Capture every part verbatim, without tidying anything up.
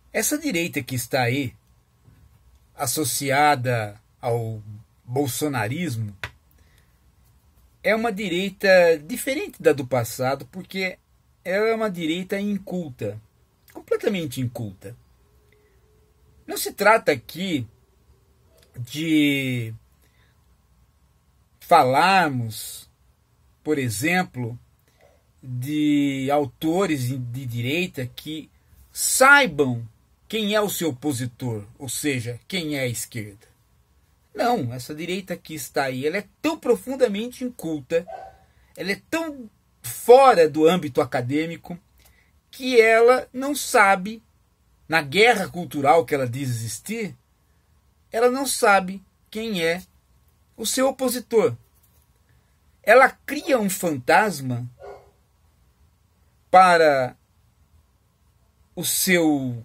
Essa direita que está aí, associada ao bolsonarismo, é uma direita diferente da do passado, porque ela é uma direita inculta, completamente inculta. Não se trata aqui de falarmos, por exemplo, de autores de direita que saibam quem é o seu opositor, ou seja, quem é a esquerda. Não, essa direita que está aí, ela é tão profundamente inculta, ela é tão fora do âmbito acadêmico, que ela não sabe, na guerra cultural que ela diz existir, ela não sabe quem é o seu opositor. Ela cria um fantasma para o seu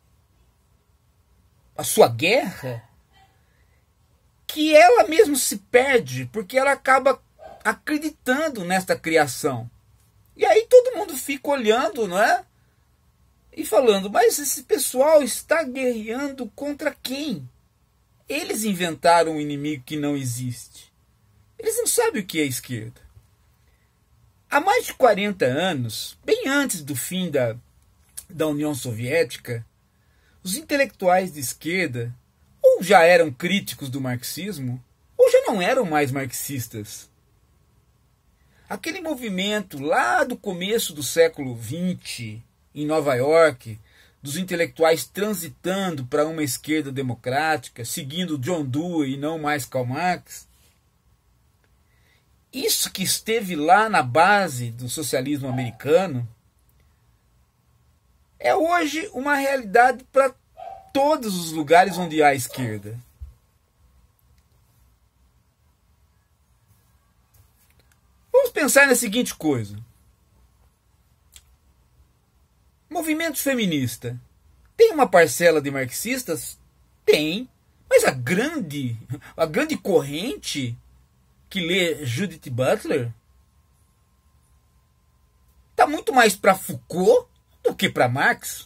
a sua guerra, que ela mesma se perde, porque ela acaba acreditando nesta criação. E aí todo mundo fica olhando, não é? E falando, mas esse pessoal está guerreando contra quem? Eles inventaram um inimigo que não existe. Eles não sabem o que é esquerda. Há mais de quarenta anos, bem antes do fim da, da União Soviética, os intelectuais de esquerda ou já eram críticos do marxismo, ou já não eram mais marxistas. Aquele movimento lá do começo do século vinte, em Nova York, dos intelectuais transitando para uma esquerda democrática, seguindo John Dewey e não mais Karl Marx, isso que esteve lá na base do socialismo americano, é hoje uma realidade para todos os lugares onde há esquerda. Vamos pensar na seguinte coisa. Movimento feminista. Tem uma parcela de marxistas? Tem. Mas a grande, a grande corrente que lê Judith Butler está muito mais para Foucault do que para Marx.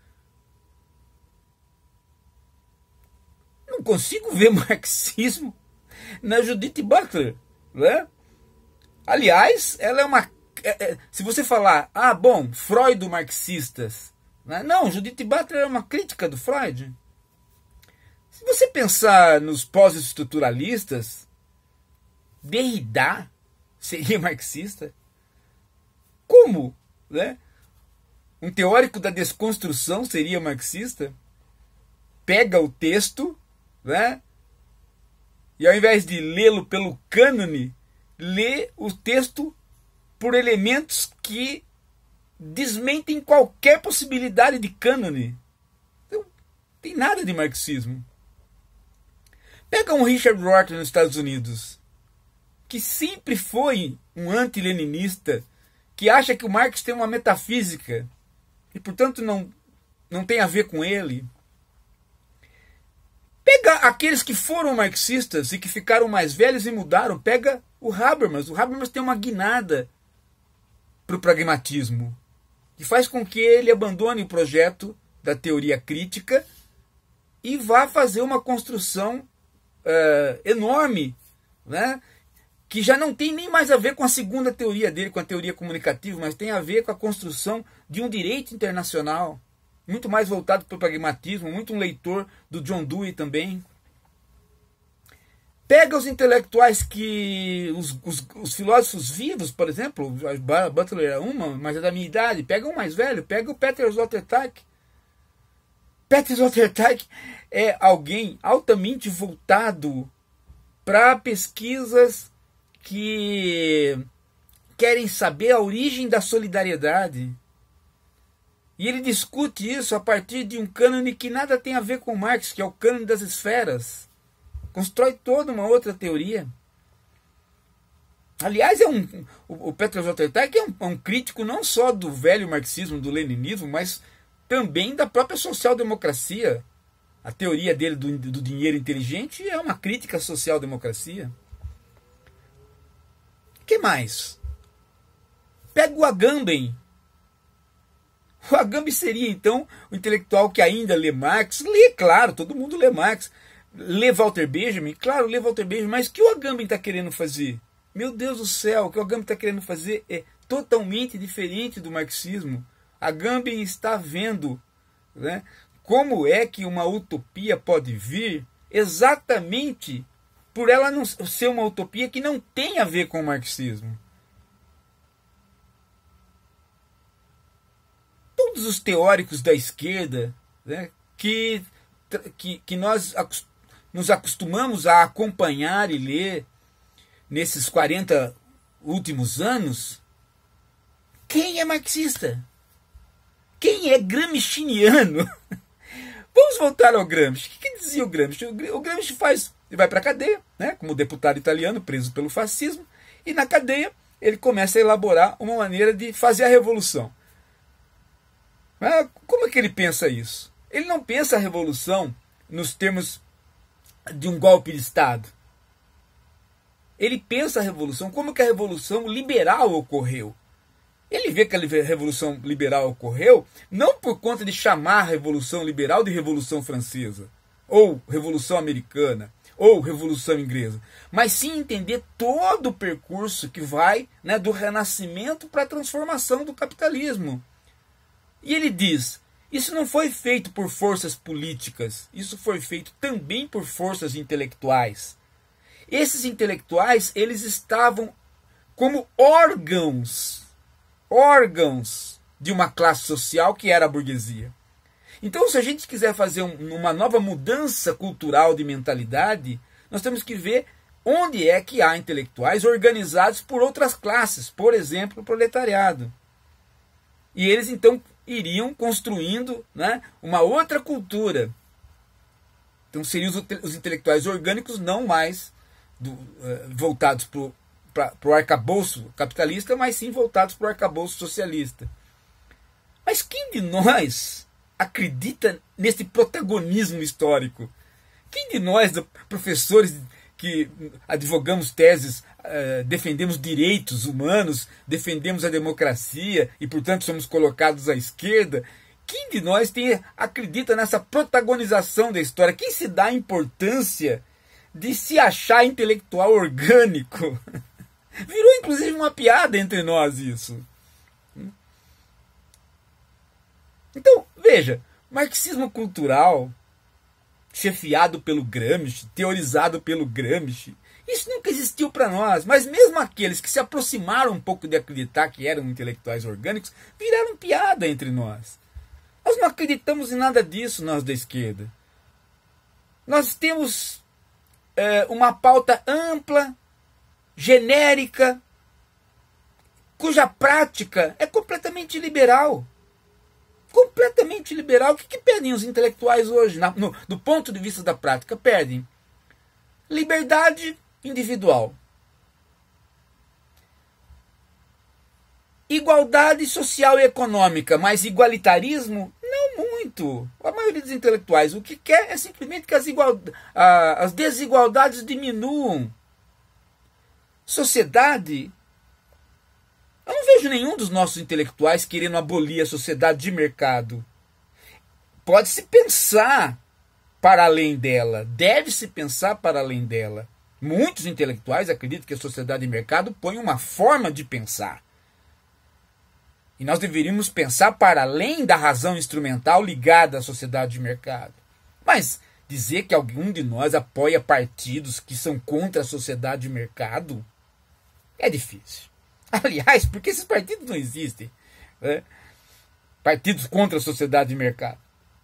Não consigo ver marxismo na Judith Butler, né? Aliás, ela é uma... É, é, se você falar, ah, bom, Freud marxistas, né? Não, Judith Butler é uma crítica do Freud. Se você pensar nos pós-estruturalistas, Derrida seria marxista? Como, né? Um teórico da desconstrução seria marxista? Pega o texto, né? E ao invés de lê-lo pelo cânone, lê o texto por elementos que desmentem qualquer possibilidade de cânone. Então, tem nada de marxismo. Pega um Richard Rorty nos Estados Unidos, que sempre foi um anti-leninista, que acha que o Marx tem uma metafísica e, portanto, não, não tem a ver com ele. Pega aqueles que foram marxistas e que ficaram mais velhos e mudaram. Pega o Habermas. O Habermas tem uma guinada para o pragmatismo, que faz com que ele abandone o projeto da teoria crítica e vá fazer uma construção uh, enorme, né? Que já não tem nem mais a ver com a segunda teoria dele, com a teoria comunicativa, mas tem a ver com a construção de um direito internacional, muito mais voltado para o pragmatismo, muito um leitor do John Dewey também. Pega os intelectuais que... Os, os, os filósofos vivos, por exemplo, Butler é uma, mas é da minha idade. Pega um mais velho, pega o Peter Sloterdijk. Peter Sloterdijk é alguém altamente voltado para pesquisas que querem saber a origem da solidariedade. E ele discute isso a partir de um cânone que nada tem a ver com Marx, que é o cânone das esferas. Constrói toda uma outra teoria. Aliás, é um, o, o Peter Sloterdijk é um, é um crítico não só do velho marxismo, do leninismo, mas também da própria social-democracia. A teoria dele do, do dinheiro inteligente é uma crítica à social-democracia. O que mais? Pega o Agamben. O Agamben seria, então, o intelectual que ainda lê Marx. Lê, claro, todo mundo lê Marx. Lê Walter Benjamin, claro, lê Walter Benjamin, mas o que o Agamben está querendo fazer? Meu Deus do céu, o que o Agamben está querendo fazer é totalmente diferente do marxismo. Agamben está vendo, né, como é que uma utopia pode vir exatamente por ela não ser uma utopia que não tem a ver com o marxismo. Todos os teóricos da esquerda, né, que, que, que nós nos acostumamos a acompanhar e ler nesses quarenta últimos anos, quem é marxista? Quem é gramsciano? Vamos voltar ao Gramsci. O que dizia o Gramsci? O Gramsci faz, ele vai para a cadeia, né, como deputado italiano preso pelo fascismo, e na cadeia ele começa a elaborar uma maneira de fazer a revolução. Mas como é que ele pensa isso? Ele não pensa a revolução nos termos de um golpe de Estado. Ele pensa a revolução como que a revolução liberal ocorreu. Ele vê que a revolução liberal ocorreu não por conta de chamar a revolução liberal de Revolução Francesa, ou Revolução Americana, ou Revolução Inglesa, mas sim entender todo o percurso que vai, né, do renascimento para a transformação do capitalismo. E ele diz, isso não foi feito por forças políticas, isso foi feito também por forças intelectuais. Esses intelectuais, eles estavam como órgãos, órgãos de uma classe social que era a burguesia. Então, se a gente quiser fazer um, uma nova mudança cultural de mentalidade, nós temos que ver onde é que há intelectuais organizados por outras classes, por exemplo, o proletariado. E eles, então, iriam construindo, né, uma outra cultura. Então seriam os, os intelectuais orgânicos não mais do, uh, voltados para o arcabouço capitalista, mas sim voltados para o arcabouço socialista. Mas quem de nós acredita nesse protagonismo histórico? Quem de nós, professores que advogamos teses, uh, defendemos direitos humanos, defendemos a democracia e, portanto, somos colocados à esquerda, quem de nós tem, acredita nessa protagonização da história? Quem se dá a importância de se achar intelectual orgânico? Virou, inclusive, uma piada entre nós isso. Então, veja, marxismo cultural, chefiado pelo Gramsci, teorizado pelo Gramsci, isso nunca existiu para nós, mas mesmo aqueles que se aproximaram um pouco de acreditar que eram intelectuais orgânicos, viraram piada entre nós. Nós não acreditamos em nada disso, nós da esquerda. Nós temos é, uma pauta ampla, genérica, cuja prática é completamente liberal. Completamente liberal. O que, que pedem os intelectuais hoje? Na, no, do ponto de vista da prática, pedem liberdade individual, igualdade social e econômica, mas igualitarismo? Não muito. A maioria dos intelectuais o que quer é simplesmente que as, igual, a, as desigualdades diminuam. Sociedade... Eu não vejo nenhum dos nossos intelectuais querendo abolir a sociedade de mercado. Pode-se pensar para além dela. Deve-se pensar para além dela. Muitos intelectuais acreditam que a sociedade de mercado põe uma forma de pensar. E nós deveríamos pensar para além da razão instrumental ligada à sociedade de mercado. Mas dizer que algum de nós apoia partidos que são contra a sociedade de mercado é difícil. Aliás, porque esses partidos não existem, né? Partidos contra a sociedade de mercado.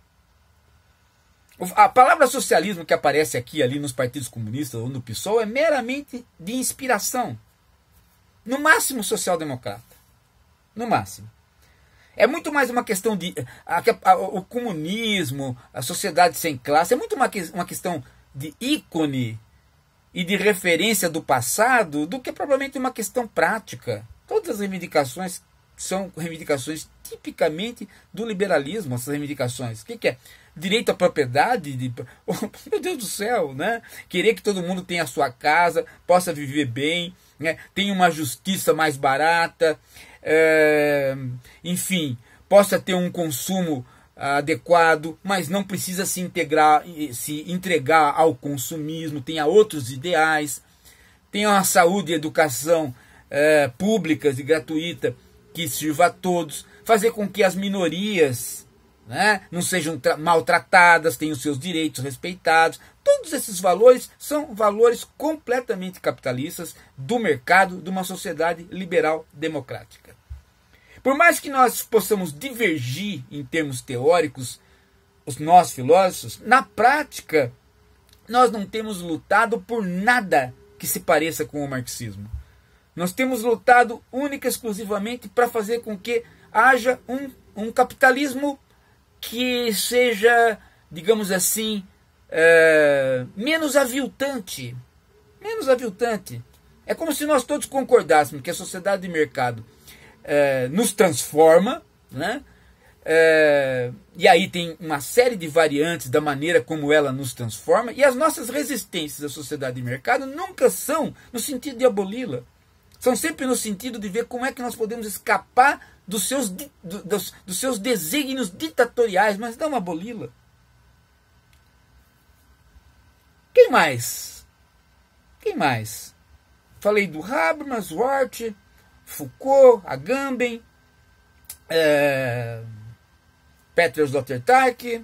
A palavra socialismo que aparece aqui ali nos partidos comunistas ou no PSOL é meramente de inspiração. No máximo social-democrata. No máximo. É muito mais uma questão de... A, a, o comunismo, a sociedade sem classe, é muito uma, uma questão de ícone e de referência do passado do que propriamente uma questão prática. Todas as reivindicações são reivindicações tipicamente do liberalismo, essas reivindicações. O que, que é? Direito à propriedade? De... Oh, meu Deus do céu, né? Querer que todo mundo tenha a sua casa, possa viver bem, né? Tenha uma justiça mais barata, é, enfim, possa ter um consumo adequado, mas não precisa se integrar, se entregar ao consumismo, tenha outros ideais, tenha uma saúde e educação é, públicas e gratuita que sirva a todos, fazer com que as minorias, né, não sejam maltratadas, tenham seus direitos respeitados. Todos esses valores são valores completamente capitalistas do mercado de uma sociedade liberal democrática. Por mais que nós possamos divergir em termos teóricos, os nós filósofos, na prática, nós não temos lutado por nada que se pareça com o marxismo. Nós temos lutado única e exclusivamente para fazer com que haja um, um capitalismo que seja, digamos assim, é, menos aviltante. Menos aviltante. É como se nós todos concordássemos que a sociedade de mercado é, nos transforma, né? É, e aí tem uma série de variantes da maneira como ela nos transforma, e as nossas resistências à sociedade de mercado nunca são no sentido de aboli-la. São sempre no sentido de ver como é que nós podemos escapar dos seus, dos, dos seus desígnios ditatoriais, mas não aboli-la. Quem mais? Quem mais? Falei do Habermas, Wart, Foucault, Agamben, é, Peter Sloterdijk.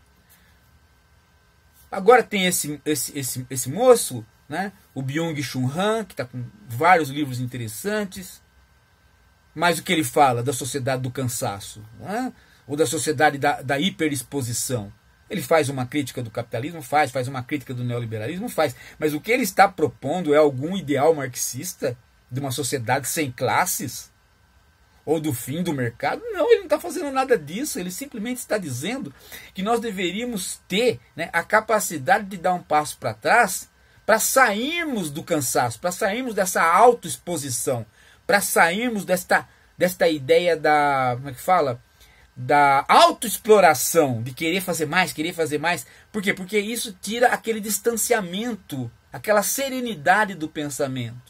Agora tem esse, esse, esse, esse moço, né, o Byung-Chul Han, que está com vários livros interessantes. Mas o que ele fala da sociedade do cansaço, né? Ou da sociedade da, da hiperexposição? Ele faz uma crítica do capitalismo? Faz. Faz uma crítica do neoliberalismo? Faz. Mas o que ele está propondo é algum ideal marxista de uma sociedade sem classes? Ou do fim do mercado? Não, ele não está fazendo nada disso. Ele simplesmente está dizendo que nós deveríamos ter, né, a capacidade de dar um passo para trás para sairmos do cansaço, para sairmos dessa autoexposição, para sairmos desta, desta ideia da, como é que fala? Da autoexploração, de querer fazer mais, querer fazer mais. Por quê? Porque isso tira aquele distanciamento, aquela serenidade do pensamento.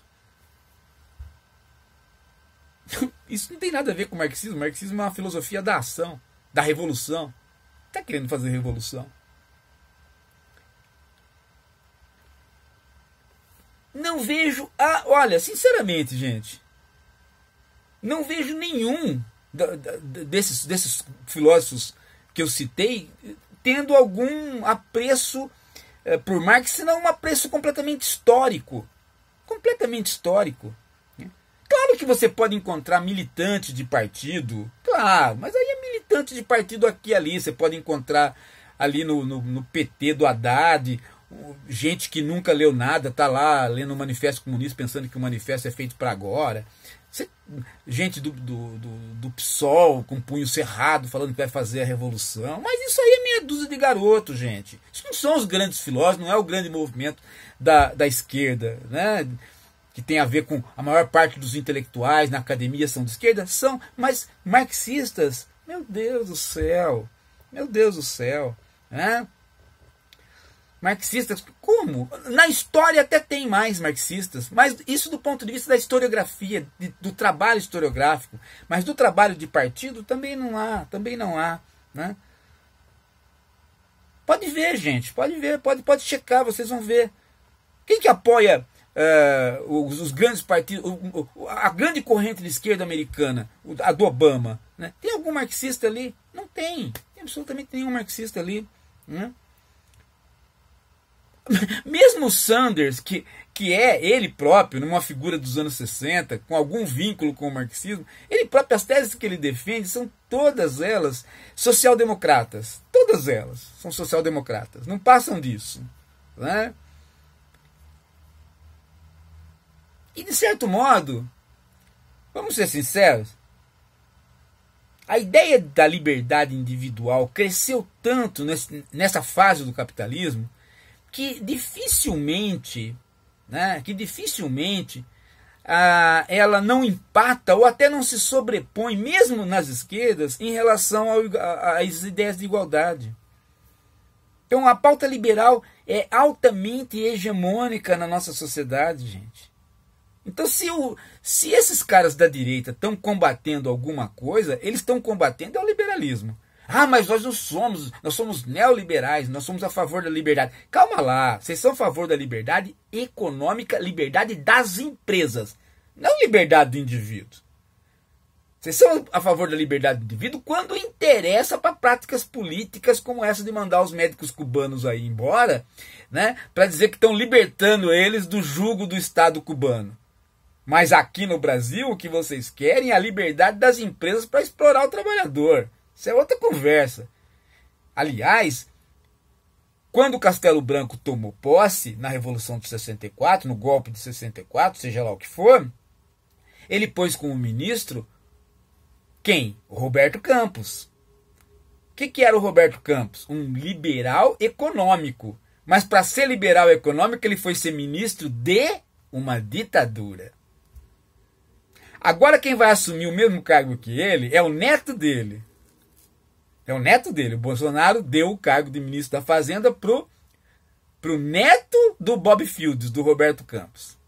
Isso não tem nada a ver com o marxismo. O marxismo é uma filosofia da ação, da revolução. Está querendo fazer revolução. Não vejo... Ah, olha, sinceramente, gente, não vejo nenhum desses, desses filósofos que eu citei tendo algum apreço eh, por Marx, senão um apreço completamente histórico. Completamente histórico. Claro que você pode encontrar militantes de partido, claro, mas aí é militante de partido aqui e ali. Você pode encontrar ali no, no, no P T do Haddad, gente que nunca leu nada, está lá lendo o Manifesto Comunista pensando que o manifesto é feito para agora. Você, gente do, do, do, do PSOL com punho cerrado falando que vai fazer a revolução. Mas isso aí é meia dúzia de garotos, gente. Isso não são os grandes filósofos, não é o grande movimento da, da esquerda, né? Que tem a ver com a maior parte dos intelectuais na academia são de esquerda. São, mas marxistas, meu Deus do céu, meu Deus do céu, né? Marxistas, como? Na história até tem mais marxistas, mas isso do ponto de vista da historiografia, de, do trabalho historiográfico, mas do trabalho de partido também não há, também não há, né? Pode ver, gente, pode ver, pode, pode checar, vocês vão ver. Quem que apoia uh, os, os grandes partidos, o, o, a grande corrente de esquerda americana, a do Obama, né? Tem algum marxista ali? Não tem, tem absolutamente nenhum marxista ali, né? Mesmo o Sanders, que, que é ele próprio, numa figura dos anos sessenta, com algum vínculo com o marxismo, ele próprio, as teses que ele defende são todas elas social-democratas. Todas elas são social-democratas, não passam disso, né? E de certo modo, vamos ser sinceros, a ideia da liberdade individual cresceu tanto nesse, nessa fase do capitalismo que dificilmente, né, que dificilmente ah, ela não empata ou até não se sobrepõe, mesmo nas esquerdas, em relação ao, a, às ideias de igualdade. Então a pauta liberal é altamente hegemônica na nossa sociedade, gente. Então, se, o, se esses caras da direita estão combatendo alguma coisa, eles estão combatendo é o liberalismo. Ah, mas nós não somos, nós somos neoliberais, nós somos a favor da liberdade. Calma lá, vocês são a favor da liberdade econômica, liberdade das empresas, não liberdade do indivíduo. Vocês são a favor da liberdade do indivíduo quando interessa para práticas políticas como essa de mandar os médicos cubanos aí embora, né, para dizer que estão libertando eles do jugo do Estado cubano. Mas aqui no Brasil o que vocês querem é a liberdade das empresas para explorar o trabalhador. Isso é outra conversa. Aliás, quando o Castelo Branco tomou posse na Revolução de sessenta e quatro, no golpe de sessenta e quatro, seja lá o que for, ele pôs como ministro quem? O Roberto Campos. O que, que era o Roberto Campos? Um liberal econômico. Mas para ser liberal econômico, ele foi ser ministro de uma ditadura. Agora quem vai assumir o mesmo cargo que ele é o neto dele. É o neto dele. O Bolsonaro deu o cargo de ministro da Fazenda pro, pro neto do Bob Fields, do Roberto Campos.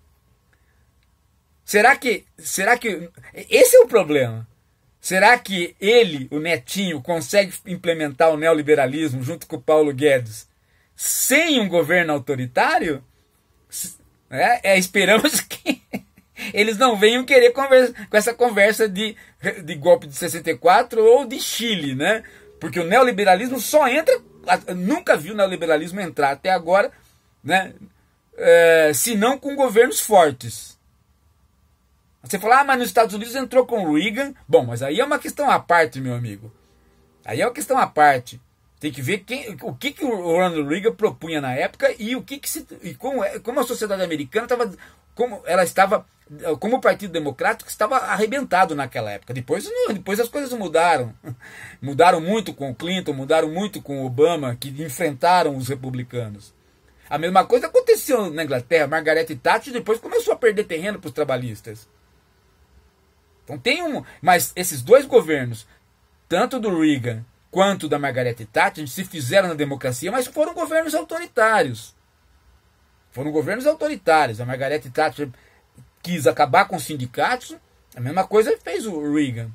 Será que, será que... Esse é o problema. Será que ele, o netinho, consegue implementar o neoliberalismo junto com o Paulo Guedes sem um governo autoritário? É, é, esperamos que eles não venham querer conversa, com essa conversa de, de golpe de sessenta e quatro ou de Chile, né? Porque o neoliberalismo só entra, nunca vi o neoliberalismo entrar até agora, né? É, se não com governos fortes. Você fala, ah, mas nos Estados Unidos entrou com o Reagan. Bom, mas aí é uma questão à parte, meu amigo. Aí é uma questão à parte. Tem que ver quem, o que, que o Ronald Reagan propunha na época e o que, que se, e como, como a sociedade americana estava, como ela estava, como o Partido Democrático estava arrebentado naquela época. Depois, depois as coisas mudaram. Mudaram muito com o Clinton, mudaram muito com o Obama, que enfrentaram os republicanos. A mesma coisa aconteceu na Inglaterra. Margaret Thatcher depois começou a perder terreno para os trabalhistas. Então tem um, mas esses dois governos, tanto do Reagan quanto da Margaret Thatcher, se fizeram na democracia, mas foram governos autoritários. Foram governos autoritários. A Margaret Thatcher quis acabar com os sindicatos, a mesma coisa fez o Reagan.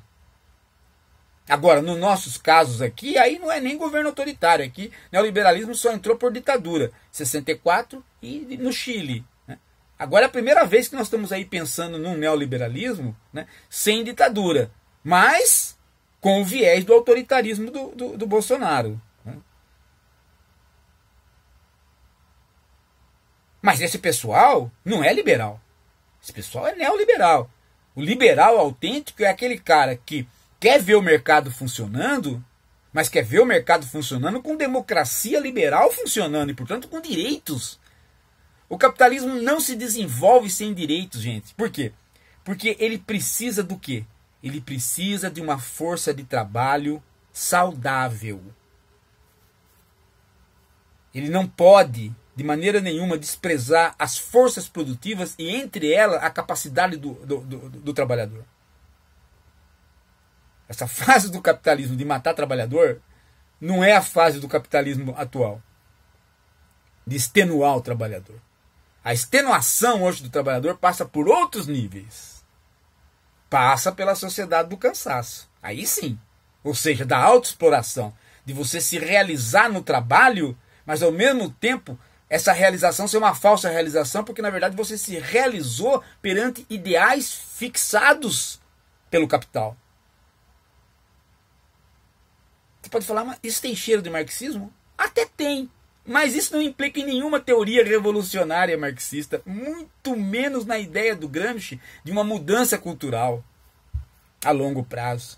Agora, nos nossos casos aqui, aí não é nem governo autoritário. Aqui, neoliberalismo só entrou por ditadura. sessenta e quatro e no Chile. Agora é a primeira vez que nós estamos aí pensando num neoliberalismo, né, sem ditadura, mas com o viés do autoritarismo do, do, do Bolsonaro. Né? Mas esse pessoal não é liberal. Esse pessoal é neoliberal. O liberal autêntico é aquele cara que quer ver o mercado funcionando, mas quer ver o mercado funcionando com democracia liberal funcionando e, portanto, com direitos. O capitalismo não se desenvolve sem direitos, gente. Por quê? Porque ele precisa do quê? Ele precisa de uma força de trabalho saudável. Ele não pode, de maneira nenhuma, desprezar as forças produtivas e, entre elas, a capacidade do, do, do, do trabalhador. Essa fase do capitalismo de matar trabalhador não é a fase do capitalismo atual, de extenuar o trabalhador. A extenuação hoje do trabalhador passa por outros níveis. Passa pela sociedade do cansaço. Aí sim. Ou seja, da autoexploração. De você se realizar no trabalho, mas ao mesmo tempo essa realização ser uma falsa realização, porque na verdade você se realizou perante ideais fixados pelo capital. Você pode falar, mas isso tem cheiro de marxismo? Até tem. Mas isso não implica em nenhuma teoria revolucionária marxista, muito menos na ideia do Gramsci de uma mudança cultural a longo prazo.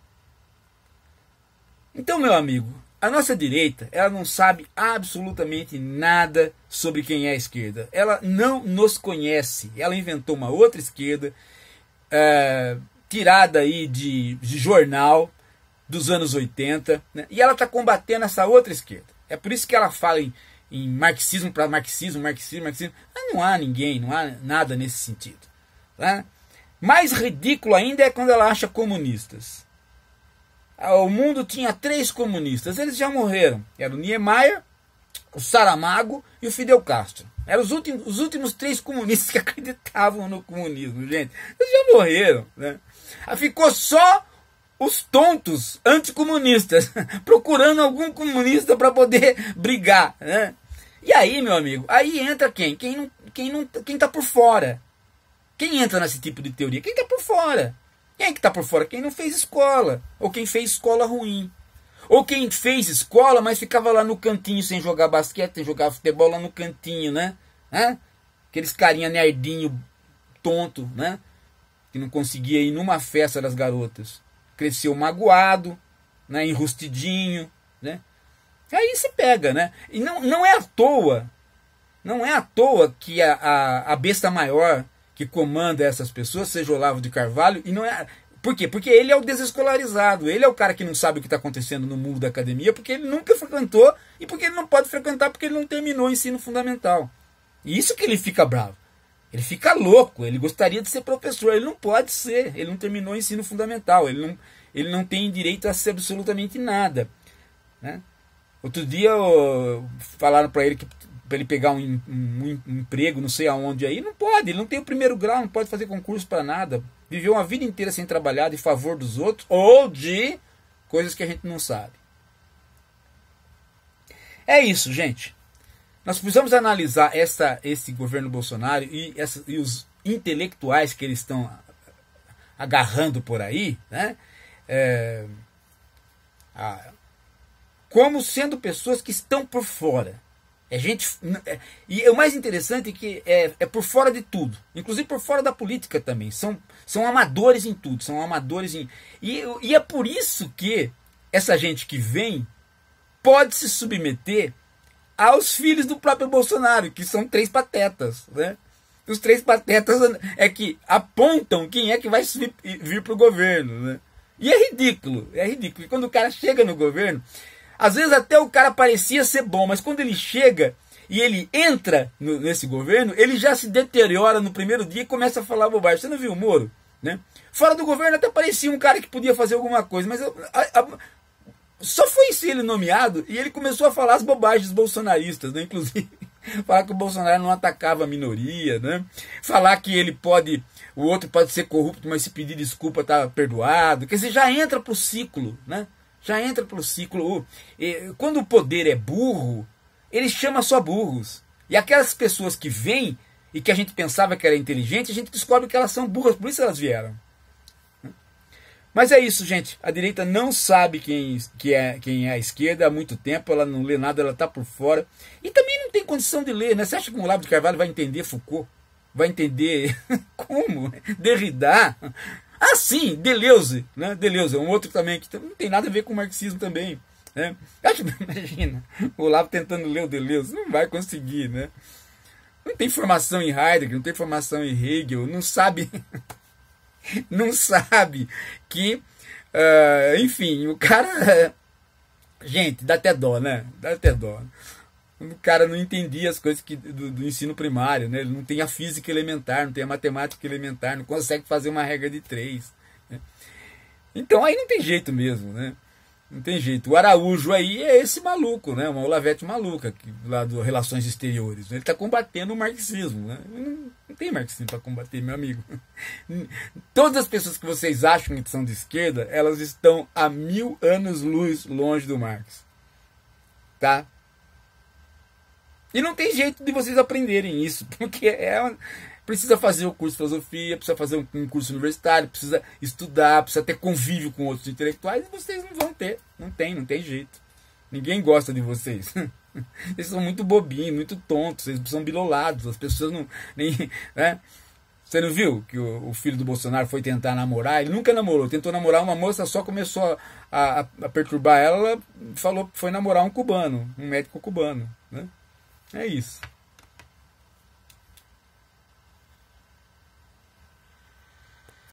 Então, meu amigo, a nossa direita, ela não sabe absolutamente nada sobre quem é a esquerda. Ela não nos conhece. Ela inventou uma outra esquerda, é, tirada aí de, de jornal dos anos oitenta, né? E ela está combatendo essa outra esquerda. É por isso que ela fala em, em marxismo para marxismo, marxismo, marxismo. Mas não há ninguém, não há nada nesse sentido. Tá? Mais ridículo ainda é quando ela acha comunistas. O mundo tinha três comunistas, eles já morreram. Era o Niemeyer, o Saramago e o Fidel Castro. Eram os últimos, os últimos três comunistas que acreditavam no comunismo, gente. Eles já morreram, né? Ficou só os tontos anticomunistas procurando algum comunista para poder brigar, né? E aí, meu amigo, aí entra quem? Quem não, quem não, quem tá por fora. Quem entra nesse tipo de teoria? Quem tá por fora. Quem é que tá por fora? Quem não fez escola, ou quem fez escola ruim. Ou quem fez escola, mas ficava lá no cantinho sem jogar basquete, sem jogar futebol lá no cantinho, né? Hã? Aqueles carinha nerdinho tonto, né? Que não conseguia ir numa festa das garotas. Cresceu magoado, né? Enrustidinho, né? Aí se pega, né? E não, não é à toa, não é à toa que a, a, a besta maior que comanda essas pessoas seja Olavo de Carvalho, e não é... Por quê? Porque ele é o desescolarizado, ele é o cara que não sabe o que está acontecendo no mundo da academia, porque ele nunca frequentou e porque ele não pode frequentar porque ele não terminou o ensino fundamental. E isso que ele fica bravo. Ele fica louco, ele gostaria de ser professor, ele não pode ser, ele não terminou o ensino fundamental, ele não, ele não tem direito a ser absolutamente nada. Né? Outro dia eu, falaram para ele que para ele pegar um, um, um emprego, não sei aonde aí, não pode, ele não tem o primeiro grau, não pode fazer concurso para nada. Viveu uma vida inteira sem trabalhar de favor dos outros ou de coisas que a gente não sabe. É isso, gente. Nós precisamos analisar essa, esse governo Bolsonaro e, essa, e os intelectuais que eles estão agarrando por aí, né? É, a, como sendo pessoas que estão por fora. É gente, é, e o mais interessante é que é, é por fora de tudo, inclusive por fora da política também. São, são amadores em tudo, são amadores em. E, e é por isso que essa gente que vem pode se submeter aos filhos do próprio Bolsonaro, que são três patetas, né? Os três patetas é que apontam quem é que vai vir para o governo, né? E é ridículo, é ridículo. E quando o cara chega no governo, às vezes até o cara parecia ser bom, mas quando ele chega e ele entra no, nesse governo, ele já se deteriora no primeiro dia e começa a falar bobagem. Você não viu o Moro? Né? Fora do governo até parecia um cara que podia fazer alguma coisa, mas a, a, só foi ser ele nomeado e ele começou a falar as bobagens bolsonaristas, né? Inclusive falar que o Bolsonaro não atacava a minoria, né? Falar que ele pode, o outro pode ser corrupto, mas se pedir desculpa está perdoado. Quer dizer, já entra pro ciclo, né? Já entra pro ciclo. Quando o poder é burro, ele chama só burros. E aquelas pessoas que vêm e que a gente pensava que era inteligente, a gente descobre que elas são burras, por isso elas vieram. Mas é isso, gente. A direita não sabe quem, que é, quem é a esquerda há muito tempo, ela não lê nada, ela está por fora. E também não tem condição de ler, né? Você acha que o Olavo de Carvalho vai entender Foucault? Vai entender como? Derrida? Ah, sim, Deleuze, né? Deleuze é um outro também que não tem nada a ver com o marxismo também. Né? Imagina, o Olavo tentando ler o Deleuze, não vai conseguir, né? Não tem formação em Heidegger, não tem formação em Hegel, não sabe... não sabe que, uh, enfim, o cara, gente, dá até dó, né? Dá até dó. O cara não entendia as coisas que, do, do ensino primário, né? Ele não tem a física elementar, não tem a matemática elementar, não consegue fazer uma regra de três. Né? Então aí não tem jeito mesmo, né? Não tem jeito. O Araújo aí é esse maluco, né? Uma Olavete maluca, que, lá do Relações Exteriores. Ele está combatendo o marxismo, né? Não, não tem marxismo para combater, meu amigo. Todas as pessoas que vocês acham que são de esquerda, elas estão a mil anos-luz longe do Marx. Tá? E não tem jeito de vocês aprenderem isso, porque é... Precisa fazer o curso de filosofia, precisa fazer um curso universitário, precisa estudar, precisa ter convívio com outros intelectuais, e vocês não vão ter. Não tem, não tem jeito. Ninguém gosta de vocês. Vocês são muito bobinhos, muito tontos, vocês são bilolados, as pessoas não... Nem, né? Você não viu que o, o filho do Bolsonaro foi tentar namorar? Ele nunca namorou, tentou namorar uma moça, só começou a, a, a perturbar ela, ela falou que foi namorar um cubano, um médico cubano. Né? É isso.